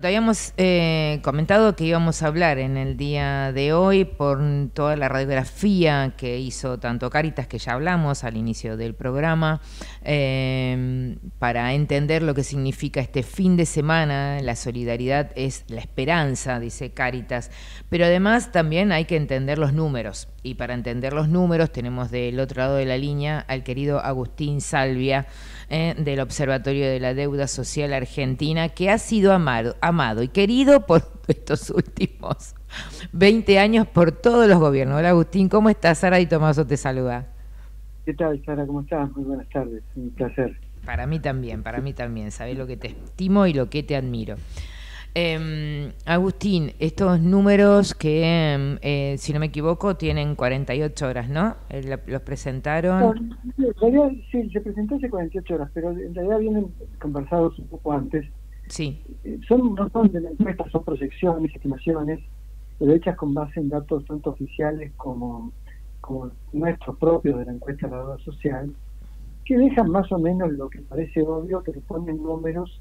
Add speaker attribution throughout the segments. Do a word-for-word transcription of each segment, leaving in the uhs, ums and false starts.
Speaker 1: Te habíamos eh, comentado que íbamos a hablar en el día de hoy por toda la radiografía que hizo tanto Cáritas, que ya hablamos al inicio del programa, eh, para entender lo que significa este fin de semana. La solidaridad es la esperanza, dice Cáritas, pero además también hay que entender los números. Y para entender los números tenemos del otro lado de la línea al querido Agustín Salvia, eh, del Observatorio de la Deuda Social Argentina, que ha sido amado, amado y querido por estos últimos veinte años por todos los gobiernos. Hola Agustín, ¿cómo estás? Sara Di Tomaso te saluda.
Speaker 2: ¿Qué tal, Sara? ¿Cómo estás? Muy buenas tardes, un placer.
Speaker 1: Para mí también, para mí también. Sabés lo que te estimo y lo que te admiro. Eh, Agustín, estos números que, eh, si no me equivoco, tienen cuarenta y ocho horas, ¿no? Eh, los presentaron.
Speaker 2: No, en realidad, sí, se presentó hace cuarenta y ocho horas, pero en realidad vienen conversados un poco antes.
Speaker 1: Sí.
Speaker 2: Eh, son, no son de la encuesta, son proyecciones, estimaciones, pero hechas con base en datos tanto oficiales como, como nuestros propios de la encuesta de la deuda social, que dejan más o menos lo que parece obvio, que le ponen números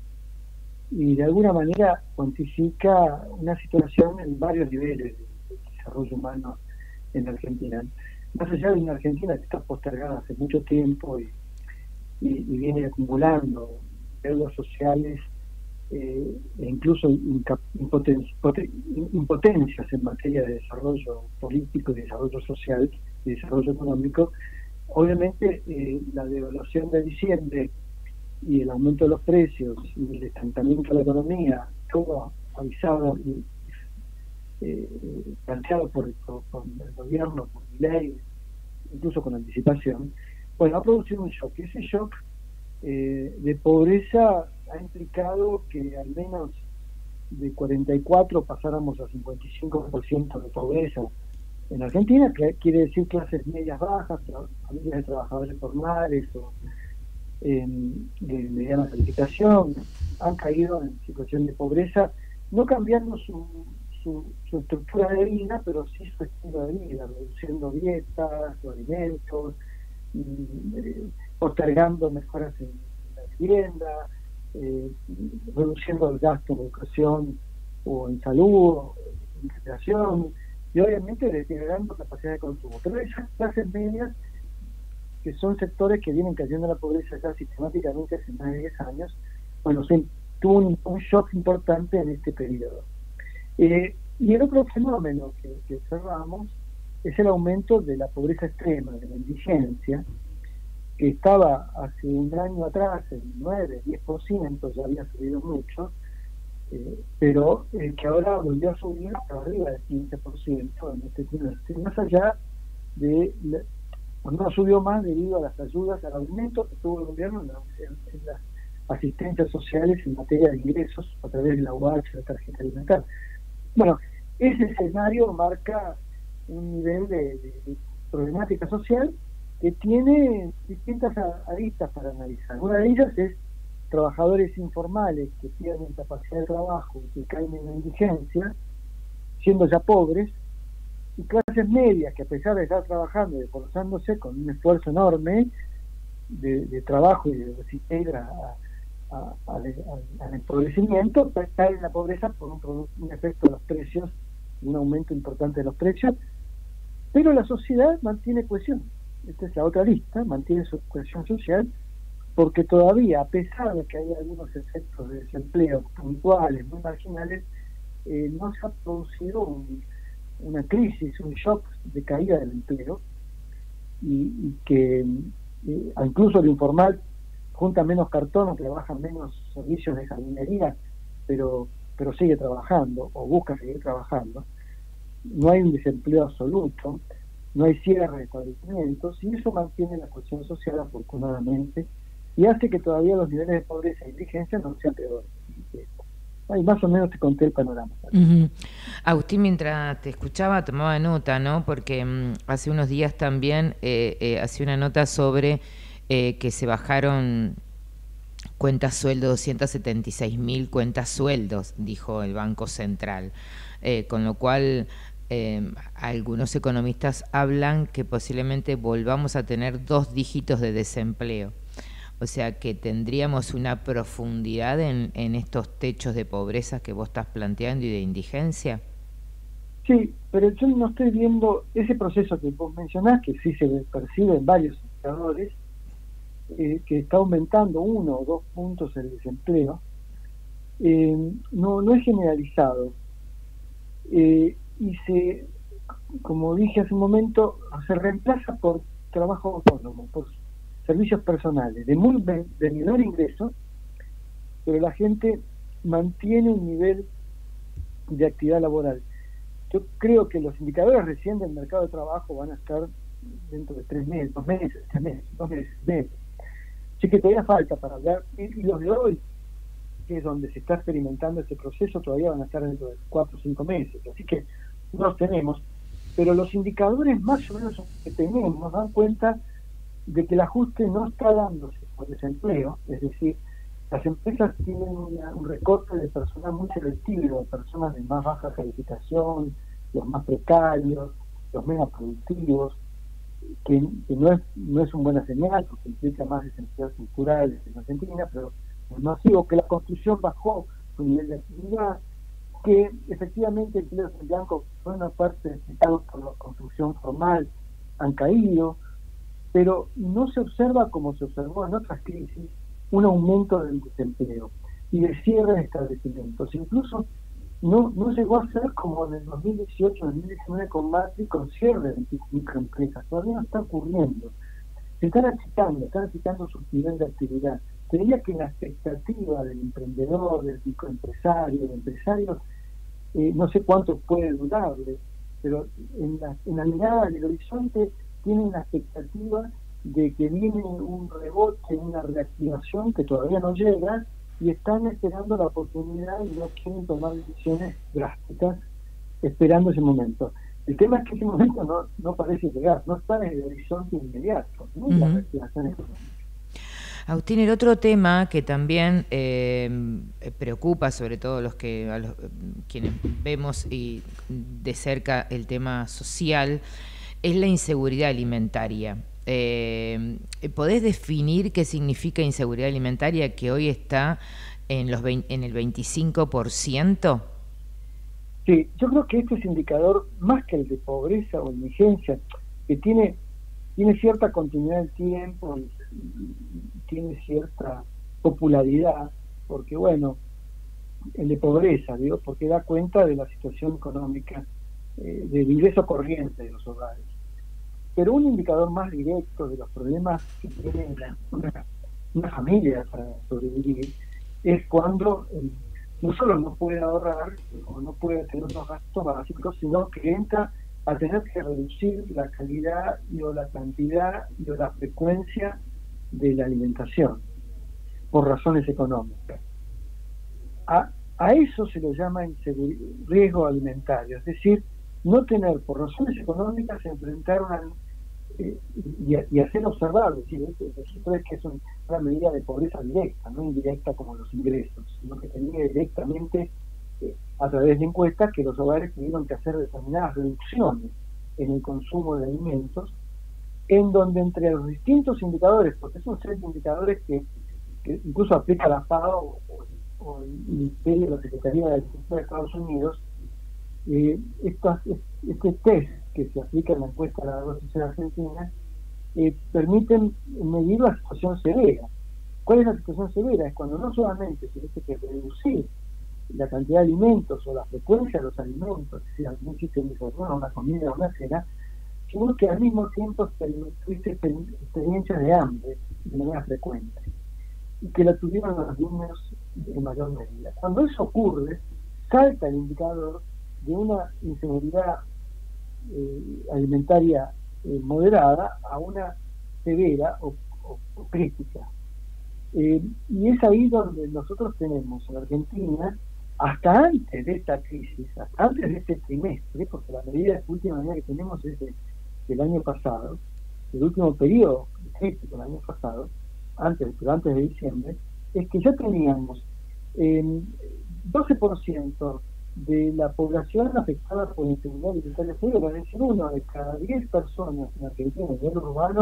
Speaker 2: y de alguna manera cuantifica una situación en varios niveles de desarrollo humano en Argentina. Más allá de una Argentina que está postergada hace mucho tiempo y, y, y viene acumulando deudas sociales eh, e incluso impoten, impotencias en materia de desarrollo político, de desarrollo social y desarrollo económico, obviamente eh, la devaluación de diciembre y el aumento de los precios y el estancamiento de la economía, todo avisado y eh, planteado por, por, por el gobierno, por ley, incluso con anticipación, bueno, ha producido un shock. Ese shock eh, de pobreza ha implicado que al menos de cuarenta y cuatro pasáramos a cincuenta y cinco por ciento de pobreza en Argentina, que quiere decir clases medias bajas, familias de trabajadores formales o Eh, de mediana calificación, han caído en situación de pobreza, no cambiando su, su, su estructura de vida, pero sí su estilo de vida, reduciendo dietas, alimentos, eh, postergando mejoras en la vivienda, eh, reduciendo el gasto en educación o en salud, o en recreación, y obviamente deteriorando capacidad de consumo. Pero esas clases medias, que son sectores que vienen cayendo en la pobreza ya sistemáticamente hace más de diez años, bueno, se tuvo un, un shock importante en este periodo. Eh, y el otro fenómeno que, que observamos es el aumento de la pobreza extrema, de la indigencia, que estaba hace un año atrás en nueve, diez por ciento, ya había subido mucho, eh, pero eh, que ahora volvió a subir hasta arriba del quince por ciento en este trimestre, más allá de... La, no subió más debido a las ayudas, al aumento que tuvo el gobierno en, la, en, en las asistencias sociales en materia de ingresos a través de la U H, la tarjeta alimentar. Bueno, ese escenario marca un nivel de, de, de problemática social que tiene distintas aristas para analizar. Una de ellas es trabajadores informales que pierden capacidad de trabajo y que caen en la indigencia, siendo ya pobres, y clases medias que, a pesar de estar trabajando y esforzándose con un esfuerzo enorme de, de trabajo y de resistir a, a, a, a, al empobrecimiento, caen en la pobreza por un, un efecto de los precios, un aumento importante de los precios, pero la sociedad mantiene cohesión. Esta es la otra lista, mantiene su cohesión social, porque todavía, a pesar de que hay algunos efectos de desempleo puntuales, muy marginales, eh, no se ha producido un una crisis, un shock de caída del empleo, y, y que eh, incluso lo informal junta menos cartón, trabaja menos servicios de jardinería, pero pero sigue trabajando o busca seguir trabajando. No hay un desempleo absoluto, no hay cierre de establecimientos, y eso mantiene la cohesión social, afortunadamente, y hace que todavía los niveles de pobreza e indigencia no sean peores. Ay, más o menos te conté el panorama.
Speaker 1: Uh-huh. Agustín, mientras te escuchaba tomaba nota, ¿no? Porque um, hace unos días también eh, eh, hacía una nota sobre eh, que se bajaron cuentas sueldos, doscientos setenta y seis mil cuentas sueldos, dijo el Banco Central, eh, con lo cual eh, algunos economistas hablan que posiblemente volvamos a tener dos dígitos de desempleo. O sea que tendríamos una profundidad en, en estos techos de pobreza que vos estás planteando y de indigencia.
Speaker 2: Sí, pero yo no estoy viendo ese proceso que vos mencionás, que sí se percibe en varios indicadores, eh, que está aumentando uno o dos puntos el desempleo, eh, no, no es generalizado. Eh, y se, como dije hace un momento, se reemplaza por trabajo autónomo, por servicios personales, de muy de menor ingreso, pero la gente mantiene un nivel de actividad laboral. Yo creo que los indicadores recién del mercado de trabajo van a estar dentro de tres meses, dos meses, tres meses, dos meses, meses. Así que todavía falta para hablar, y, y los de hoy, que es donde se está experimentando este proceso, todavía van a estar dentro de cuatro o cinco meses. Así que no los tenemos, pero los indicadores más o menos que tenemos nos dan cuenta de que el ajuste no está dándose por desempleo, es decir, las empresas tienen una, un recorte de personal muy selectivo, de personas de más baja calificación, los más precarios, los menos productivos, que, que no es no es una buena señal, porque implica más desempleo estructural en Argentina, pero es masivo, que la construcción bajó su nivel de actividad, que efectivamente empleos en blanco, buena parte explicados por la construcción formal, han caído, pero no se observa, como se observó en otras crisis, un aumento del desempleo y de cierre de establecimientos. Incluso no, no llegó a ser como en el dos mil dieciocho, dos mil diecinueve con Macri, con cierre de microempresas. Todavía no está ocurriendo. Se están achicando, están achicando su nivel de actividad. Te diría que la expectativa del emprendedor, del microempresario, del empresario, eh, no sé cuánto puede durarle, pero en la, en la mirada del horizonte tienen la expectativa de que viene un rebote, una reactivación que todavía no llega, y están esperando la oportunidad y no quieren tomar decisiones drásticas esperando ese momento. El tema es que ese momento no, no parece llegar, no está en el horizonte inmediato, ¿no? Uh-huh. La reactivación económica.
Speaker 1: Agustín, el otro tema que también eh, preocupa, sobre todo los que a los, quienes vemos y de cerca el tema social, es la inseguridad alimentaria. Eh, ¿Podés definir qué significa inseguridad alimentaria que hoy está en, los veinte, en el veinticinco por ciento?
Speaker 2: Sí, yo creo que este es indicador más que el de pobreza o indigencia, que tiene, tiene cierta continuidad del tiempo, tiene cierta popularidad, porque bueno, el de pobreza, digo, porque da cuenta de la situación económica, eh, del ingreso corriente de los hogares. Pero un indicador más directo de los problemas que tiene una, una familia para sobrevivir es cuando eh, no solo no puede ahorrar o no puede tener unos gastos básicos, sino que entra a tener que reducir la calidad y o la cantidad y o la frecuencia de la alimentación por razones económicas. A, a eso se le llama riesgo alimentario, es decir, no tener por razones económicas enfrentar una eh, y, y hacer observar, es decir, el registro es que es un, una medida de pobreza directa, no indirecta como los ingresos, sino que tenía directamente eh, a través de encuestas que los hogares tuvieron que hacer determinadas reducciones en el consumo de alimentos, en donde entre los distintos indicadores, porque son seis indicadores que, que incluso aplica la FAO o, o el Ministerio de la Secretaría de Agricultura de Estados Unidos, Eh, estos, este test que se aplica en la encuesta de la Agro Social Argentina eh, permiten medir la situación severa. ¿Cuál es la situación severa? Es cuando no solamente se tiene que reducir la cantidad de alimentos o la frecuencia de los alimentos, es decir, algún sistema de desayuno, una comida o una cena, sino que al mismo tiempo tuviste experiencias de hambre de manera frecuente y que la tuvieron los niños en mayor medida. Cuando eso ocurre, salta el indicador de una inseguridad eh, alimentaria eh, moderada a una severa o, o, o crítica. Eh, y es ahí donde nosotros tenemos en Argentina, hasta antes de esta crisis, hasta antes de este trimestre, porque la medida, la última medida que tenemos es de, del año pasado, el último periodo crítico del año pasado, antes, pero antes de diciembre, es que ya teníamos eh, doce por ciento de la población afectada por inseguridad alimentaria severa, es decir, uno de cada diez personas en Argentina, a nivel urbano,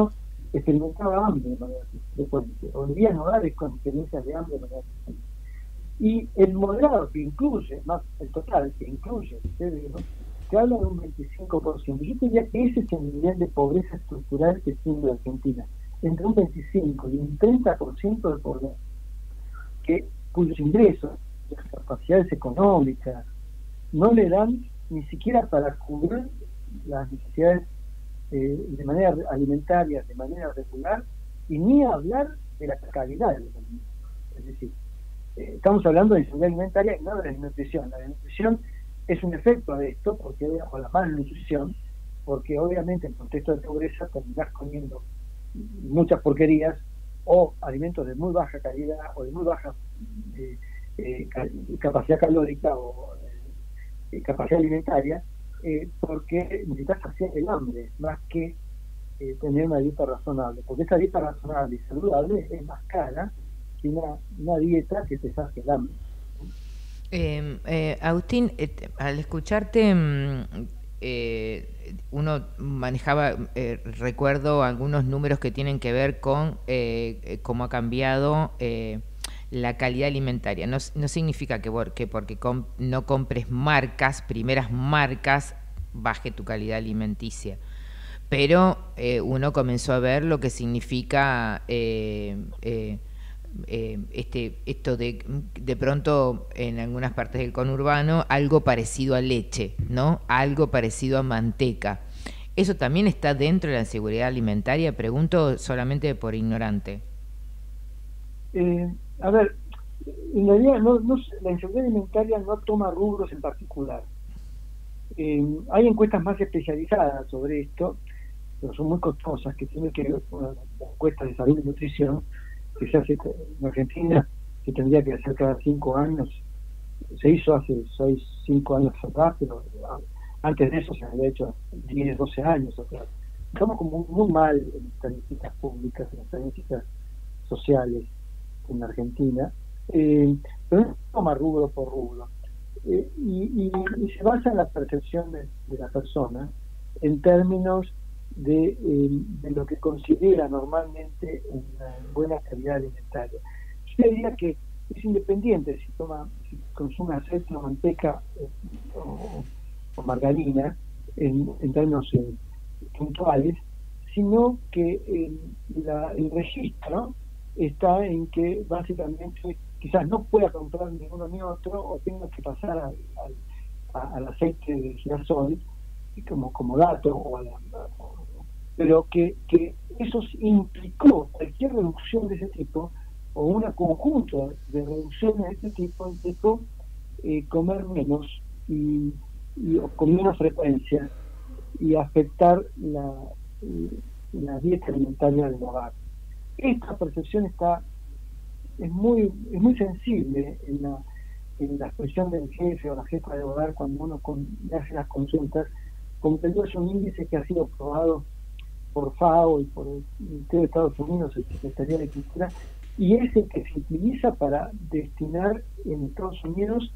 Speaker 2: experimentaba hambre de manera frecuente, o vivía en hogares con experiencias de hambre de manera frecuente. Y el moderado, que incluye, más el total, que incluye el severo, se habla de un veinticinco por ciento. Yo diría que ese es el nivel de pobreza estructural que tiene la Argentina, entre un veinticinco y un treinta por ciento de población, que, cuyos ingresos, las capacidades económicas, no le dan ni siquiera para cubrir las necesidades eh, de manera alimentaria, de manera regular, y ni hablar de la calidad de los alimentos. Es decir, eh, estamos hablando de inseguridad alimentaria y no de la desnutrición. La desnutrición es un efecto de esto, porque o la malnutrición, porque obviamente en contexto de pobreza terminás comiendo muchas porquerías o alimentos de muy baja calidad o de muy baja eh, eh, capacidad calórica o eh, capacidad alimentaria, eh, porque necesitas saciar el hambre más que eh, tener una dieta razonable, porque esa dieta razonable y saludable es más cara que una, una dieta que te sacia el hambre.
Speaker 1: Eh, eh, Agustín, eh, al escucharte, eh, uno manejaba, eh, recuerdo algunos números que tienen que ver con eh, cómo ha cambiado eh, la calidad alimentaria. No, no significa que porque, porque com, no compres marcas, primeras marcas, baje tu calidad alimenticia. Pero eh, uno comenzó a ver lo que significa eh, eh, eh, este, esto de, de pronto en algunas partes del conurbano, algo parecido a leche, ¿no? Algo parecido a manteca. ¿Eso también está dentro de la inseguridad alimentaria? Pregunto solamente por ignorante.
Speaker 2: Eh, a ver, en realidad no, no, la inseguridad alimentaria no toma rubros en particular. Eh, hay encuestas más especializadas sobre esto, pero son muy costosas, que tienen que ver con las encuestas de salud y nutrición, que se hace en Argentina, que tendría que hacer cada cinco años. Se hizo hace seis, cinco años atrás, pero antes de eso se había hecho diez, doce años atrás. Estamos como muy mal en estadísticas públicas, en estadísticas sociales en Argentina, eh, pero no toma rubro por rubro. Eh, y, y, y se basa en la percepción de, de la persona en términos de, eh, de lo que considera normalmente una buena calidad alimentaria. Yo diría que es independiente si toma, si consume aceite o manteca eh, o, o margarina en, en términos eh, puntuales, sino que eh, la, el registro está en que básicamente quizás no pueda comprar ni uno ni otro, o tenga que pasar al, al, al aceite de girasol como, como dato, o a la, pero que, que eso implicó cualquier reducción de ese tipo, o un conjunto de reducciones de este tipo, implicó eh, comer menos y, y o con menos frecuencia y afectar la, la dieta alimentaria del hogar. Esta percepción está es muy es muy sensible en la en la expresión del jefe o la jefa de hogar cuando uno con, hace las consultas. Como te digo, es un índice que ha sido probado por FAO y por el Ministerio de Estados Unidos, el Secretaría de Cultura, y es el que se utiliza para destinar en Estados Unidos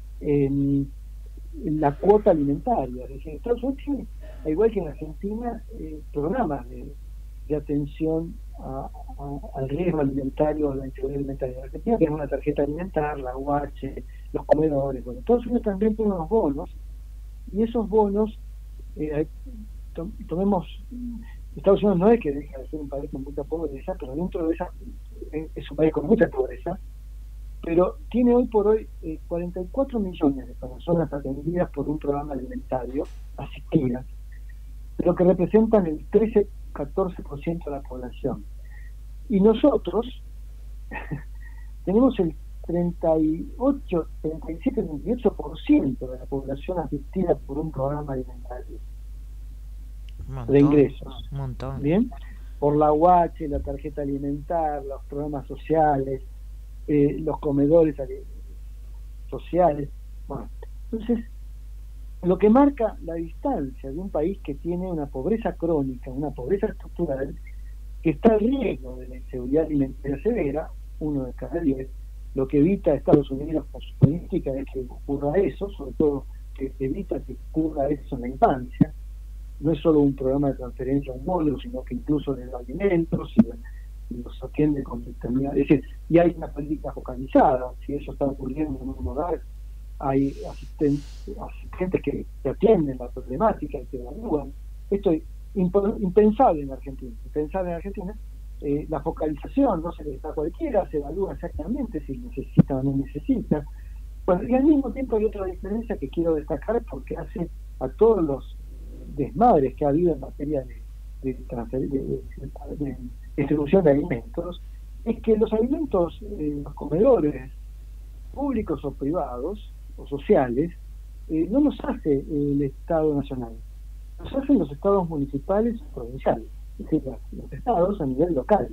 Speaker 2: eh, la cuota alimentaria. Es decir, Estados Unidos tiene, al igual que en Argentina, eh, programas de, de atención a, a, al riesgo alimentario, a la inseguridad alimentaria. En Argentina tiene una tarjeta alimentar, la U H, los comedores. Bueno, Estados Unidos también tiene unos bonos, y esos bonos, eh, to, tomemos, Estados Unidos no es que deja de ser un país con mucha pobreza, pero dentro de esa eh, es un país con mucha pobreza, pero tiene hoy por hoy eh, cuarenta y cuatro millones de personas atendidas por un programa alimentario, asistidas, lo que representan el trece a catorce por ciento de la población. Y nosotros tenemos el treinta y ocho, treinta y siete, treinta y ocho por ciento de la población asistida por un programa alimentario montón, de ingresos.
Speaker 1: Un montón.
Speaker 2: Bien, por la U H, la tarjeta alimentar, los programas sociales, eh, los comedores sociales. Bueno, entonces, lo que marca la distancia de un país que tiene una pobreza crónica, una pobreza estructural, que está al riesgo de la inseguridad alimentaria severa, uno de cada diez. Lo que evita Estados Unidos con su política es que ocurra eso, sobre todo que evita que ocurra eso en la infancia, no es solo un programa de transferencia a un módulo, sino que incluso le da alimentos y, y los atiende con determinada... Es decir, y hay una política focalizada. Si eso está ocurriendo en un hogar, hay asisten, asistentes que, que atienden la problemática y que evalúan. Esto es impensable en Argentina. Impensable en Argentina. Eh, la focalización no se le da a cualquiera, se evalúa exactamente si necesita o no necesita. Bueno, y al mismo tiempo hay otra diferencia que quiero destacar porque hace a todos los desmadres que ha habido en materia de, de, transfer, de, de, de distribución de alimentos, es que los alimentos, eh, los comedores públicos o privados o sociales, eh, no los hace el Estado Nacional, los hacen los estados municipales o provinciales, es decir, los estados a nivel local,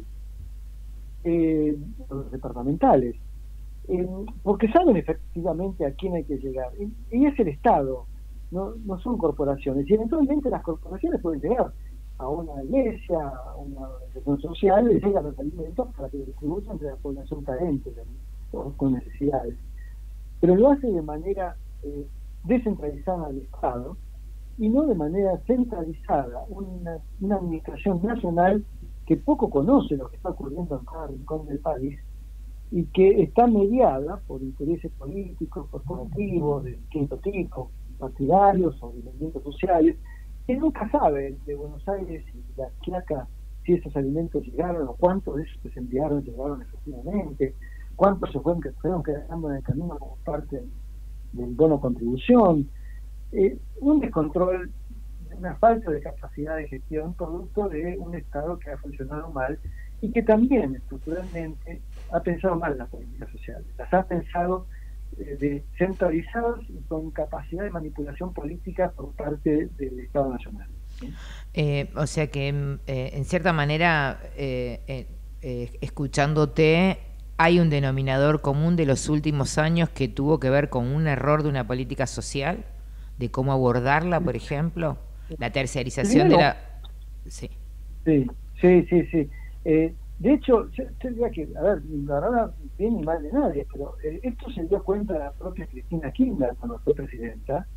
Speaker 2: eh, los departamentales, eh, porque saben efectivamente a quién hay que llegar, y, y es el Estado, no, no son corporaciones, y eventualmente las corporaciones pueden llegar a una iglesia, a una organización social, y llegan los alimentos para que distribuyan entre la población carente o con necesidades, pero lo hace de manera eh, descentralizada al Estado, y no de manera centralizada, una, una administración nacional que poco conoce lo que está ocurriendo en cada rincón del país y que está mediada por intereses políticos, corporativos, de distinto tipo, partidarios o de movimientos sociales, que nunca sabe de Buenos Aires y la Quiaca si esos alimentos llegaron o cuántos de esos que se enviaron llegaron efectivamente, cuántos se fueron, que fueron quedando en el camino como parte del bono contribución. Eh, un descontrol, una falta de capacidad de gestión producto de un Estado que ha funcionado mal y que también estructuralmente ha pensado mal las políticas sociales, las ha pensado eh, de centralizadas y con capacidad de manipulación política por parte del Estado Nacional. ¿Sí?
Speaker 1: Eh, o sea que eh, en cierta manera, eh, eh, eh, escuchándote, hay un denominador común de los últimos años que tuvo que ver con un error de una política social, de cómo abordarla, por ejemplo, la terciarización
Speaker 2: Primero,
Speaker 1: de la... Sí,
Speaker 2: sí, sí, sí. sí. Eh, de hecho, yo tendría que, a ver, la verdad, bien ni mal de nadie, pero eh, esto se dio cuenta la propia Cristina Kirchner cuando fue presidenta,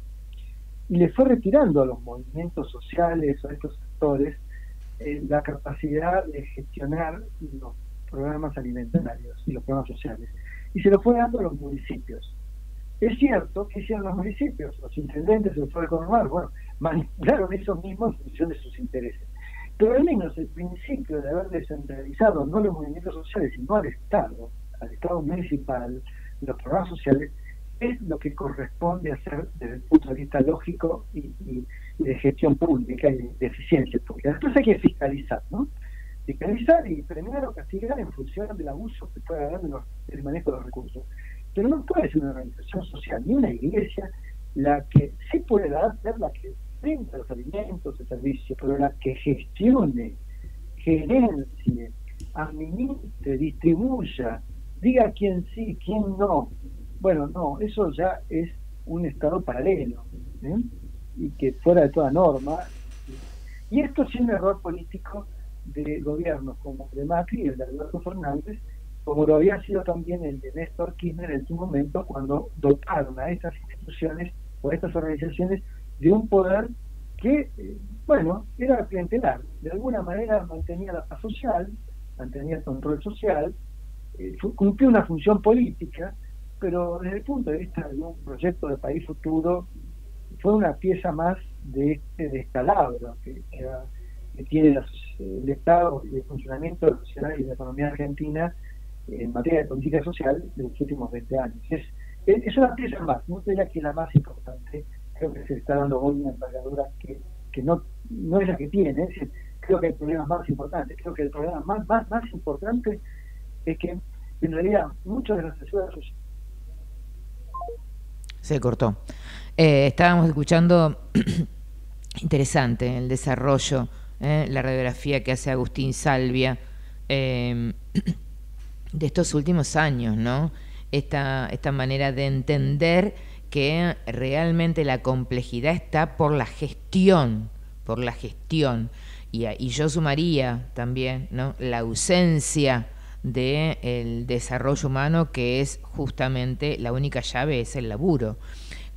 Speaker 2: y le fue retirando a los movimientos sociales o a estos sectores eh, la capacidad de gestionar los programas alimentarios y los programas sociales, y se lo fue dando a los municipios. Es cierto que hicieron los municipios, los intendentes se los fue a economar, bueno, manipularon esos mismos en función de sus intereses. Pero al menos el principio de haber descentralizado no los movimientos sociales, sino al Estado, al Estado municipal, los programas sociales, es lo que corresponde hacer desde el punto de vista lógico y, y, y de gestión pública y de eficiencia pública. Después hay que fiscalizar, ¿no? Fiscalizar y premiar o castigar en función del abuso que pueda haber de los, del manejo de los recursos. Pero no puede ser una organización social ni una iglesia la que sí puede dar, ser la que brinda los alimentos, el servicio, pero la que gestione, gerencie, administre, distribuya, diga quién sí, quién no. Bueno, no, eso ya es un estado paralelo, ¿eh? Y que fuera de toda norma. Y esto es un error político de gobiernos como el de Macri y el de Alberto Fernández, como lo había sido también el de Néstor Kirchner en su momento, cuando dotaron a estas instituciones o a estas organizaciones de un poder que, eh, bueno, era clientelar. De alguna manera mantenía la paz social, mantenía el control social, eh, cumplió una función política, pero desde el punto de vista de un proyecto de país futuro, fue una pieza más de este descalabro que, que, que tiene la, el Estado y el funcionamiento de la sociedad y de la economía argentina en materia de política social de los últimos veinte años. Es, es, es una pieza más, no diría que la más importante. Creo que se está dando hoy una envergadura que, que no, no es la que tiene. Es decir, creo que hay problemas más importantes. Creo que el problema más, más, más importante es que en realidad muchos de los ayudas
Speaker 1: se cortó. Eh, estábamos escuchando, interesante, el desarrollo, eh, la radiografía que hace Agustín Salvia eh, de estos últimos años, ¿no? Esta, esta manera de entender que realmente la complejidad está por la gestión, por la gestión. Y, y yo sumaría también, ¿no?, la ausencia del desarrollo humano, que es justamente la única llave, es el laburo.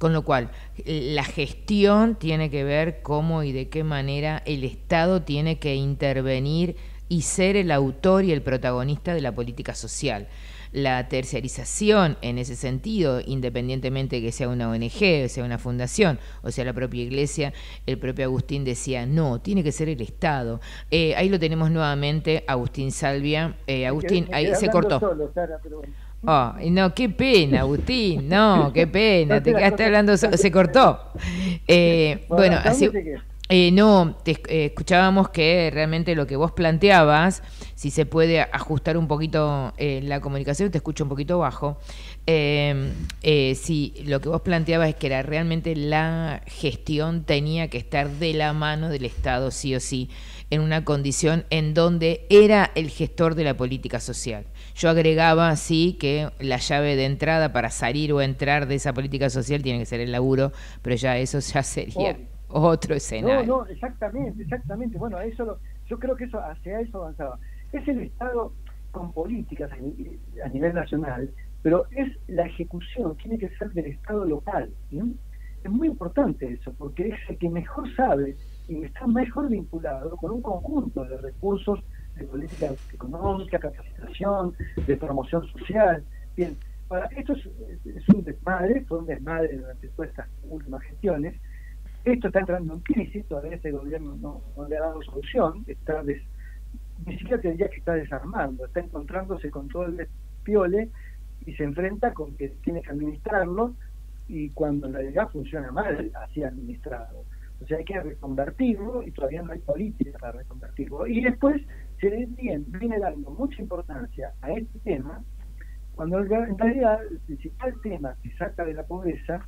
Speaker 1: Con lo cual, la gestión tiene que ver cómo y de qué manera el Estado tiene que intervenir y ser el autor y el protagonista de la política social. La terciarización en ese sentido, independientemente de que sea una O N G, sea una fundación, o sea la propia iglesia, el propio Agustín decía, no, tiene que ser el Estado. Eh, ahí lo tenemos nuevamente, Agustín Salvia. Eh, Agustín,
Speaker 2: me quedé, me
Speaker 1: ahí se cortó.
Speaker 2: Solo, Sara, pero bueno.
Speaker 1: Oh, no, qué pena, Agustín, no, qué pena, no te quedaste hablando, se, se cortó. Eh, bueno, bueno así... Eh, no, te eh, escuchábamos que realmente lo que vos planteabas, si se puede ajustar un poquito eh, la comunicación, te escucho un poquito bajo, eh, eh, si lo que vos planteabas es que era realmente la gestión tenía que estar de la mano del Estado sí o sí, en una condición en donde era el gestor de la política social. Yo agregaba, sí, que la llave de entrada para salir o entrar de esa política social tiene que ser el laburo, pero ya eso ya sería... Oh. Otro escenario.
Speaker 2: No, no, exactamente, exactamente. Bueno, eso lo, yo creo que eso hacia eso avanzaba. Es el Estado con políticas a, a nivel nacional, pero es la ejecución, tiene que ser del Estado local, ¿no? Es muy importante eso, porque es el que mejor sabe y está mejor vinculado con un conjunto de recursos de política económica, capacitación, de promoción social. Bien, para esto es, es un desmadre, fue un desmadre durante todas estas últimas gestiones. Esto está entrando en crisis, todavía este gobierno no, no le ha dado solución, está des, ni siquiera te diría que está desarmando, está encontrándose con todo el despiole y se enfrenta con que tiene que administrarlo y cuando en realidad funciona mal, así administrado. O sea, hay que reconvertirlo y todavía no hay política para reconvertirlo. Y después se bien, viene dando mucha importancia a este tema, cuando en realidad el principal tema que saca de la pobreza.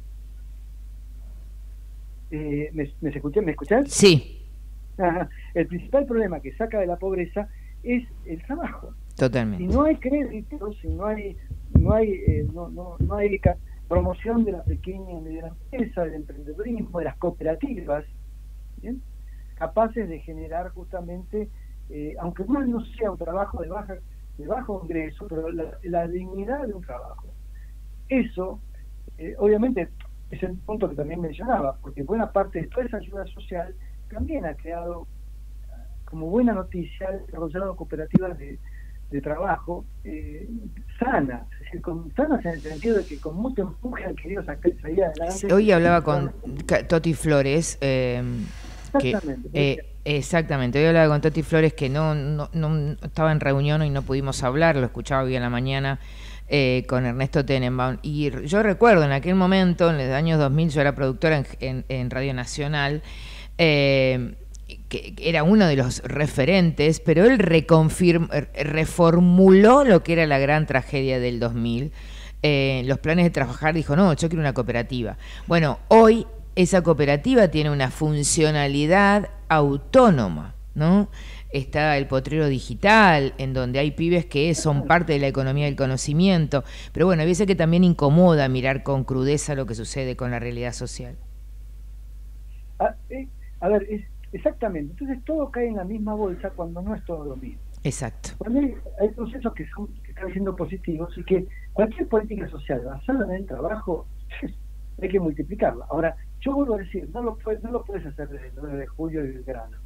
Speaker 2: Eh, ¿me, me, escuché, ¿Me escuchás?
Speaker 1: Sí.
Speaker 2: Ajá. El principal problema que saca de la pobreza es el trabajo.
Speaker 1: Totalmente.
Speaker 2: Si no hay crédito, si no hay no hay eh, no, no, no hay promoción de la pequeña y mediana empresa, del emprendedurismo, de las cooperativas, ¿bien? Capaces de generar justamente, eh, aunque no, no sea un trabajo de baja de bajo ingreso, pero la, la dignidad de un trabajo. Eso, eh, obviamente, es el punto que también mencionaba, porque buena parte de toda esa ayuda social también ha creado, como buena noticia, ha desarrollado cooperativas de, de trabajo eh, sanas, es decir, con, sanas en el sentido de que con mucho empuje han querido sacar, salir adelante.
Speaker 1: Hoy hablaba con Toti Flores, eh,
Speaker 2: exactamente,
Speaker 1: que, eh, exactamente, hoy hablaba con Toti Flores que no, no, no estaba en reunión y no pudimos hablar, lo escuchaba hoy en la mañana, Eh, con Ernesto Tenenbaum, y yo recuerdo en aquel momento, en los años dos mil, yo era productora en, en, en Radio Nacional, eh, que, que era uno de los referentes, pero él reconfirmó, reformuló lo que era la gran tragedia del dos mil, eh, los planes de trabajar, dijo, no, yo quiero una cooperativa. Bueno, hoy esa cooperativa tiene una funcionalidad autónoma, ¿no? Está el potrero digital, en donde hay pibes que son parte de la economía del conocimiento, pero bueno, a veces que también incomoda mirar con crudeza lo que sucede con la realidad social.
Speaker 2: A, eh, a ver, es, exactamente, entonces todo cae en la misma bolsa cuando no es todo lo mismo.
Speaker 1: Exacto.
Speaker 2: Cuando hay, hay procesos que, son, que están siendo positivos y que cualquier política social basada en el trabajo hay que multiplicarla. Ahora, yo vuelvo a decir, no lo, puedes, no lo puedes hacer desde el nueve de julio y el grano.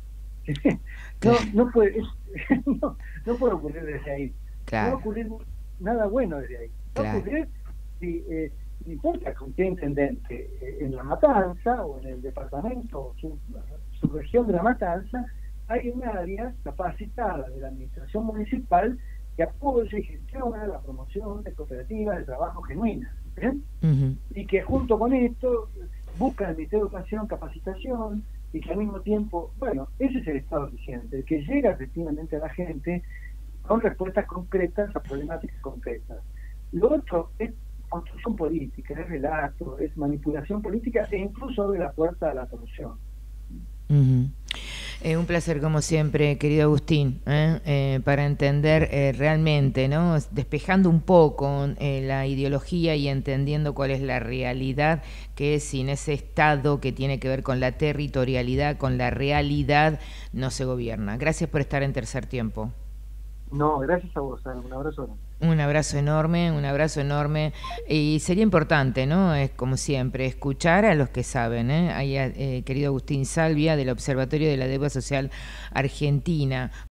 Speaker 2: No, no puede, es, no, no puede ocurrir desde ahí.
Speaker 1: Claro.
Speaker 2: No va a ocurrir nada bueno desde ahí. Va claro. a ocurrir si, eh, no importa con qué intendente, eh, en La Matanza o en el departamento, su, su región de La Matanza, hay un área capacitada de la administración municipal que apoya y gestiona la promoción de cooperativas de trabajo genuinas. ¿eh? Uh-huh. Y que junto con esto busca el Ministerio de Educación capacitación y que al mismo tiempo, bueno, ese es el Estado eficiente, el que llega efectivamente a la gente con respuestas concretas a problemáticas concretas. Lo otro es construcción política, es relato, es manipulación política e incluso abre la puerta a la corrupción.
Speaker 1: Uh-huh. Eh, un placer como siempre, querido Agustín, ¿eh? Eh, para entender eh, realmente, ¿no? Despejando un poco eh, la ideología y entendiendo cuál es la realidad, que sin ese Estado que tiene que ver con la territorialidad, con la realidad, no se gobierna. Gracias por estar en Tercer Tiempo.
Speaker 2: No, gracias a vos, Ana, un abrazo grande.
Speaker 1: Un abrazo enorme, un abrazo enorme. Y sería importante, ¿no? Es como siempre, escuchar a los que saben, ¿eh? Ahí, eh, querido Agustín Salvia, del Observatorio de la Deuda Social Argentina.